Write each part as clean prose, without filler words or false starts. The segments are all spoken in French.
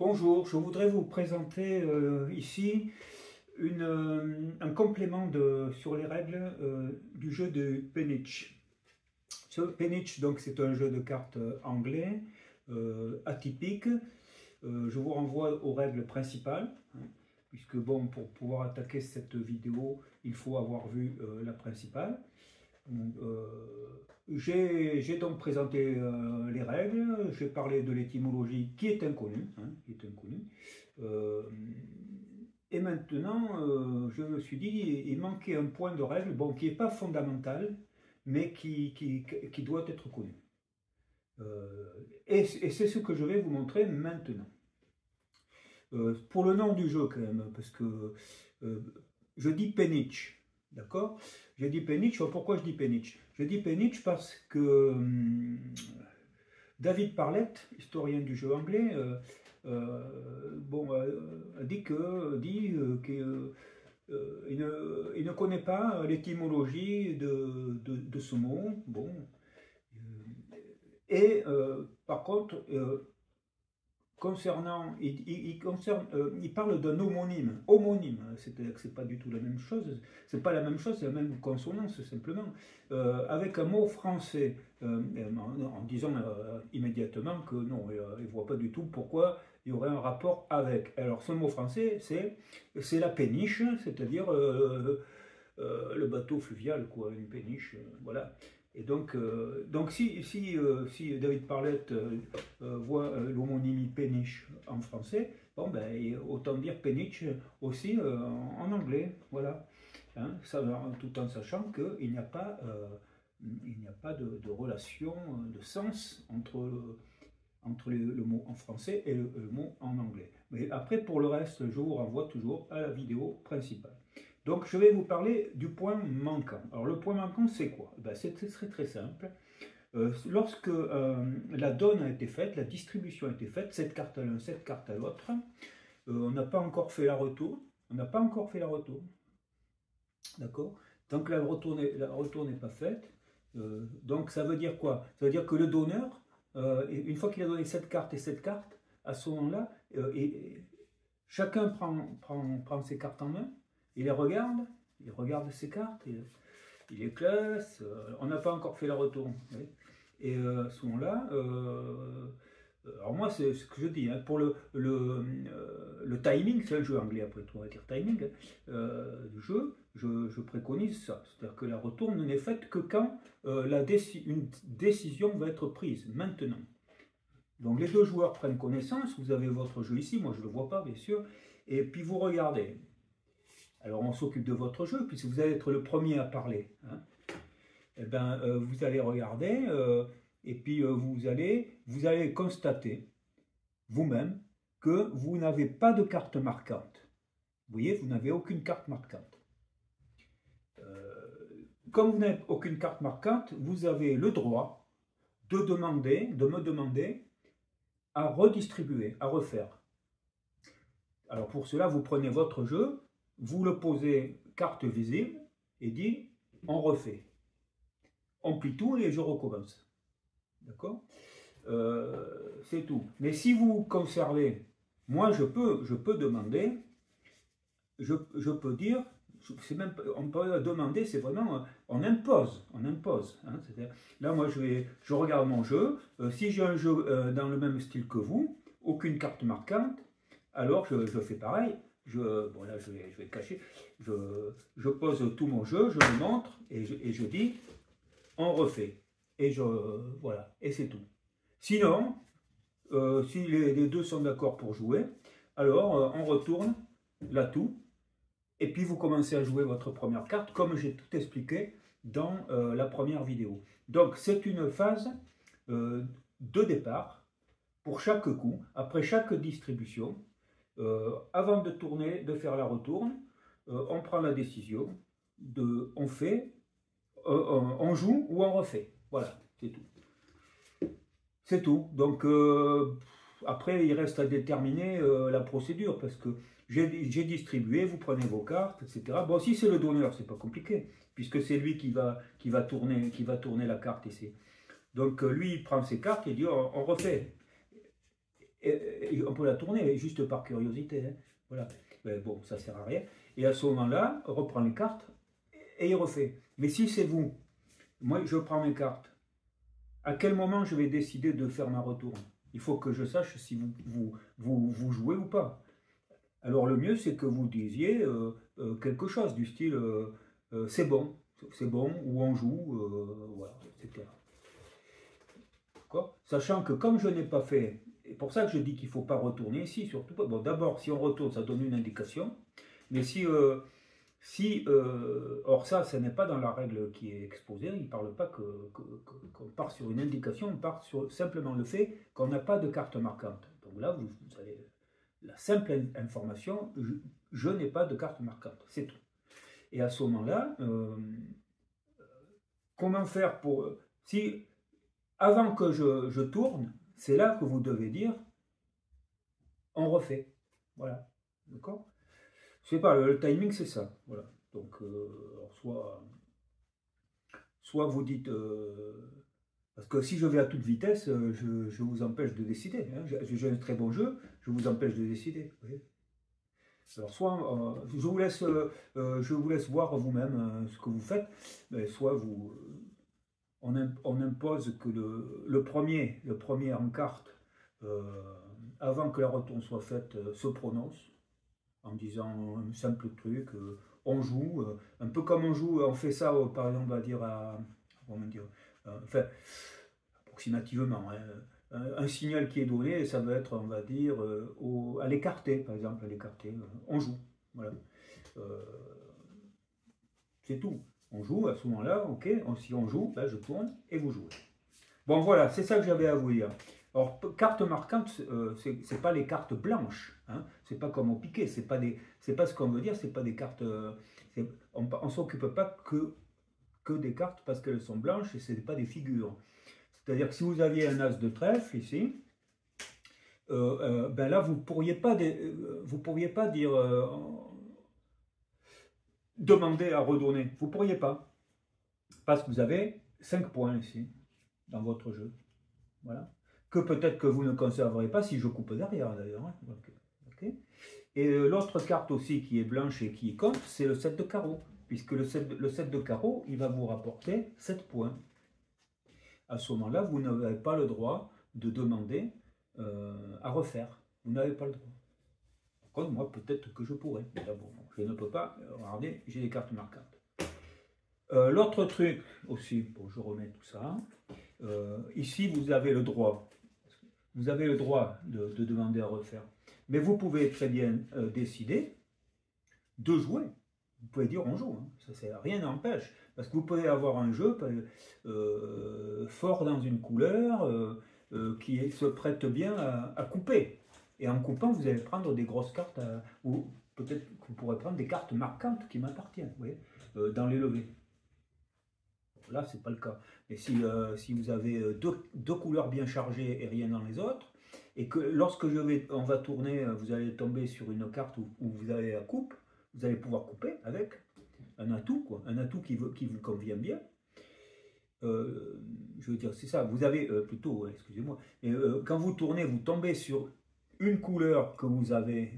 Bonjour, je voudrais vous présenter ici un complément sur les règles du jeu de Penitch. Penitch, donc, c'est un jeu de cartes anglais, atypique. Je vous renvoie aux règles principales, hein, puisque bon, pour pouvoir attaquer cette vidéo, il faut avoir vu la principale. J'ai donc présenté les règles, j'ai parlé de l'étymologie qui est inconnue, et maintenant je me suis dit il manquait un point de règle, bon, qui n'est pas fondamental, mais qui doit être connu. Et c'est ce que je vais vous montrer maintenant. Pour le nom du jeu quand même, parce que je dis Penitch. D'accord? Je dis Penitch. Pourquoi je dis Penitch? Je dis Penitch parce que David Parlett, historien du jeu anglais, dit qu'il ne connaît pas l'étymologie de ce mot. Bon, par contre, concernant, il parle d'un homonyme. Homonyme, c'est pas du tout la même chose. C'est pas la même chose, c'est la même consonance simplement. Avec un mot français, en disant immédiatement que non, il voit pas du tout pourquoi il y aurait un rapport avec. Alors ce mot français, c'est la péniche, c'est-à-dire le bateau fluvial, quoi, une péniche, voilà. Et donc si David Parlett voit l'homonymie péniche en français, bon, ben, autant dire péniche aussi en anglais, voilà. Hein, ça, tout en sachant qu'il n'y a pas, de relation, de sens entre le mot en français et le mot en anglais. Mais après, pour le reste, je vous renvoie toujours à la vidéo principale. Donc, je vais vous parler du point manquant. Alors, le point manquant, c'est quoi? Ben, c'est très simple. Lorsque la donne a été faite, la distribution a été faite, cette carte à l'un, cette carte à l'autre, on n'a pas encore fait la retourne. On n'a pas encore fait la retourne. D'accord? Donc, la retourne n'est pas faite. Donc, ça veut dire quoi? Ça veut dire que le donneur, une fois qu'il a donné cette carte et cette carte, à ce moment-là, chacun prend ses cartes en main. Il regarde ses cartes, il les classe, on n'a pas encore fait la retourne. Oui. Et à ce moment-là, alors moi c'est ce que je dis, hein, pour le timing, c'est un jeu anglais après tout, on va dire timing, du jeu, je préconise ça. C'est-à-dire que la retourne n'est faite que quand une décision va être prise, maintenant. Donc les deux joueurs prennent connaissance, vous avez votre jeu ici, moi je ne le vois pas bien sûr, et puis vous regardez. Alors on s'occupe de votre jeu, puisque vous allez être le premier à parler. Hein. Eh bien, vous allez regarder, et puis vous allez constater vous-même que vous n'avez pas de carte marquante. Vous voyez, vous n'avez aucune carte marquante. Comme vous n'avez aucune carte marquante, vous avez le droit de me demander à redistribuer, à refaire. Alors pour cela, vous prenez votre jeu, vous le posez carte visible et dit on refait. On plie tout et je recommence. D'accord? C'est tout. Mais si vous conservez, moi je peux demander, je peux dire, on peut demander, c'est vraiment, on impose. Hein, là moi je regarde mon jeu, si j'ai un jeu dans le même style que vous, aucune carte marquante, alors je fais pareil. Bon là je vais cacher, je pose tout mon jeu, je le montre et je dis on refait et voilà, et c'est tout. Sinon si les deux sont d'accord pour jouer, alors on retourne l'atout et puis vous commencez à jouer votre première carte comme j'ai tout expliqué dans la première vidéo. Donc c'est une phase de départ pour chaque coup, après chaque distribution. Avant de faire la retourne, on prend la décision on fait, on joue ou on refait. Voilà, c'est tout. C'est tout. Donc après, il reste à déterminer la procédure parce que j'ai distribué, vous prenez vos cartes, etc. Bon, si c'est le donneur, c'est pas compliqué puisque c'est lui qui va tourner la carte ici. Donc lui, il prend ses cartes et dit on refait. on peut la tourner juste par curiosité. Hein. Voilà. Mais bon, ça sert à rien. Et à ce moment-là, on reprend les cartes et il refait. Mais si c'est vous, moi je prends mes cartes, à quel moment je vais décider de faire ma retourne? Il faut que je sache si vous jouez ou pas. Alors le mieux c'est que vous disiez quelque chose du style c'est bon, ou on joue, voilà, etc. Sachant que comme je n'ai pas fait, et pour ça que je dis qu'il ne faut pas retourner ici, surtout pas. Bon, d'abord, si on retourne, ça donne une indication, mais or ça n'est pas dans la règle qui est exposée, il ne parle pas qu'on part sur une indication, on part sur simplement le fait qu'on n'a pas de carte marquante. Donc là, vous avez la simple information, je n'ai pas de carte marquante, c'est tout. Et à ce moment-là, comment faire pour... Si avant que je tourne, c'est là que vous devez dire, on refait. Voilà, d'accord? Je sais pas, le timing c'est ça, voilà. Donc, soit vous dites, parce que si je vais à toute vitesse, je vous empêche de décider. Hein. J'ai un très bon jeu, je vous empêche de décider. Vous voyez. Alors, soit je vous laisse voir vous-même ce que vous faites, mais soit on impose que le premier en carte, avant que la retourne soit faite, se prononce en disant un simple truc, on joue, un peu comme on fait ça, par exemple, on va dire comment dire, enfin, approximativement, hein, un signal qui est donné, ça va être, on va dire, à l'écarté, par exemple, à l'écarté, on joue, voilà. C'est tout. On joue à ce moment-là, ok, si on joue, ben je tourne et vous jouez. Bon voilà, c'est ça que j'avais à vous dire. Alors, carte marquante, c'est pas les cartes blanches, hein, c'est pas comme au piquet, c'est pas ce qu'on veut dire, c'est pas des cartes, on s'occupe pas que des cartes parce qu'elles sont blanches et c'est pas des figures. C'est-à-dire que si vous aviez un as de trèfle ici, ben là vous pourriez pas dire demander à redonner, vous pourriez pas, parce que vous avez 5 points ici dans votre jeu, voilà. Que peut-être que vous ne conserverez pas si je coupe derrière d'ailleurs. Hein. Okay. Et l'autre carte aussi qui est blanche et qui compte, c'est le 7 de carreau, puisque le 7 de carreau, il va vous rapporter 7 points. À ce moment-là, vous n'avez pas le droit de demander à refaire. Vous n'avez pas le droit. Par contre, moi, peut-être que je pourrais. Mais d'abord, je ne peux pas. Regardez, j'ai des cartes marquantes. L'autre truc aussi, bon, je remets tout ça. Ici, vous avez le droit. Vous avez le droit de demander à refaire. Mais vous pouvez très bien décider de jouer. Vous pouvez dire on joue. Hein. Ça, rien n'empêche. Parce que vous pouvez avoir un jeu fort dans une couleur qui se prête bien à couper. Et en coupant, vous allez prendre des grosses cartes. Ou peut-être que vous pourrez prendre des cartes marquantes qui m'appartiennent. Vous voyez, dans les levées. Là, c'est pas le cas. Mais si vous avez deux couleurs bien chargées et rien dans les autres, et que lorsque on va tourner, vous allez tomber sur une carte où vous avez la coupe, vous allez pouvoir couper avec un atout, quoi, un atout qui vous convient bien. Je veux dire, c'est ça. Vous avez plutôt, excusez-moi, quand vous tournez, vous tombez sur une couleur que vous avez.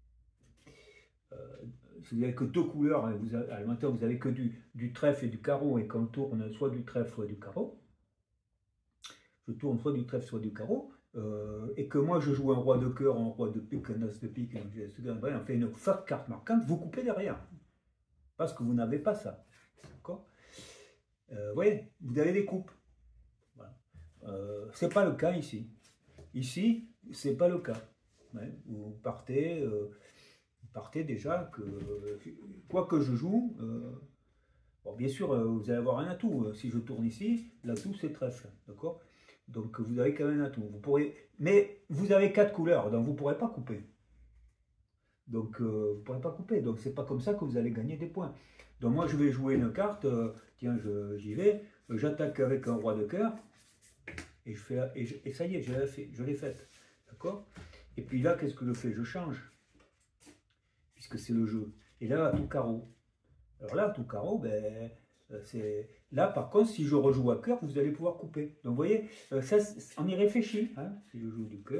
Si vous n'avez que deux couleurs, à l'élémentaire, vous n'avez que du trèfle et du carreau, et qu'on tourne soit du trèfle, soit du carreau, je tourne soit du trèfle, soit du carreau, et que moi je joue un roi de cœur, un roi de pique, un as de pique, on fait une forte carte marquante, vous coupez derrière, parce que vous n'avez pas ça. D'accord? Vous voyez, vous avez des coupes. Voilà. C'est pas le cas ici. Ici, c'est pas le cas. Ouais, vous partez déjà que, quoi que je joue, bon, bien sûr, vous allez avoir un atout. Si je tourne ici, l'atout c'est trèfle, d'accord? Donc vous avez quand même un atout. Mais vous avez 4 couleurs, donc vous ne pourrez pas couper. Donc vous ne pourrez pas couper. Donc c'est pas comme ça que vous allez gagner des points. Donc moi je vais jouer une carte, tiens, j'y vais, j'attaque avec un roi de cœur, et ça y est, je l'ai faite, d'accord? Et puis là, qu'est-ce que je fais? Je change. Puisque c'est le jeu. Et là, à tout carreau. Alors là, à tout carreau, ben, là, par contre, si je rejoue à cœur, vous allez pouvoir couper. Donc, vous voyez, ça, on y réfléchit. Hein, si je joue du cœur,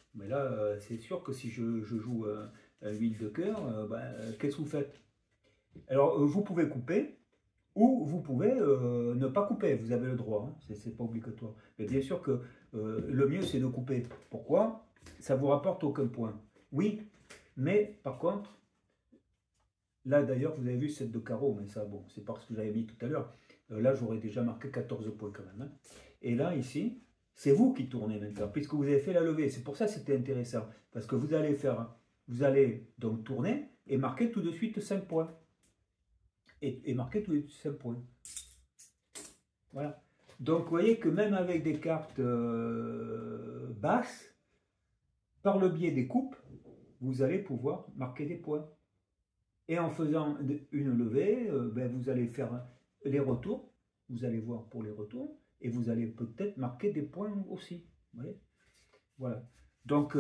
Mais là, c'est sûr que si je joue un 8 de cœur, qu'est-ce que vous faites? Alors, vous pouvez couper, ou vous pouvez ne pas couper, vous avez le droit, hein, c'est pas obligatoire. Mais bien sûr que le mieux c'est de couper. Pourquoi? Ça vous rapporte aucun point. Oui, mais par contre, là d'ailleurs vous avez vu 7 de carreau, mais ça bon, c'est parce que j'avais mis tout à l'heure. Là j'aurais déjà marqué 14 points quand même. Hein. Et là ici, c'est vous qui tournez maintenant, puisque vous avez fait la levée. C'est pour ça que c'était intéressant, parce que vous allez donc tourner et marquer tout de suite 5 points. Et marquer tous les 5 points. Voilà. Donc vous voyez que même avec des cartes basses, par le biais des coupes, vous allez pouvoir marquer des points. Et en faisant une levée, vous allez faire les retours, vous allez voir pour les retours, et vous allez peut-être marquer des points aussi. Vous voyez, voilà. Donc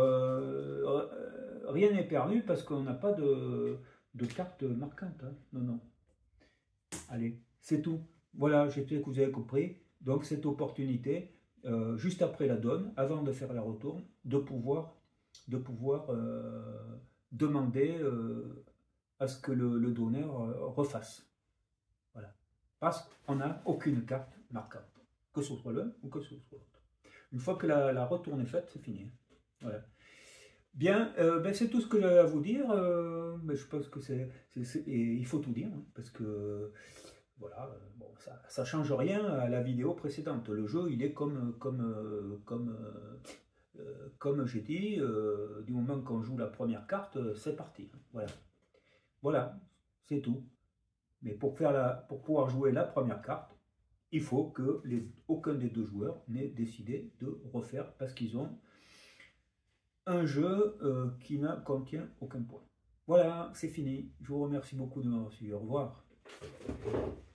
rien n'est perdu parce qu'on n'a pas de carte marquante. Hein. Non, non. Allez, c'est tout. Voilà, j'espère que vous avez compris. Donc cette opportunité, juste après la donne, avant de faire la retourne, de pouvoir demander à ce que le donneur refasse. Voilà. Parce qu'on n'a aucune carte marquante, que ce soit l'un ou que ce soit l'autre. Une fois que la retourne est faite, c'est fini. Voilà. Bien, c'est tout ce que j'avais à vous dire. Mais je pense que il faut tout dire, hein, parce que voilà, bon, ça change rien à la vidéo précédente. Le jeu, il est comme j'ai dit, du moment qu'on joue la première carte, c'est parti. Hein, voilà, voilà, c'est tout. Mais pour pouvoir jouer la première carte, il faut que aucun des deux joueurs n'ait décidé de refaire parce qu'ils ont un jeu qui ne contient aucun point. Voilà, c'est fini. Je vous remercie beaucoup de m'avoir suivi. Au revoir.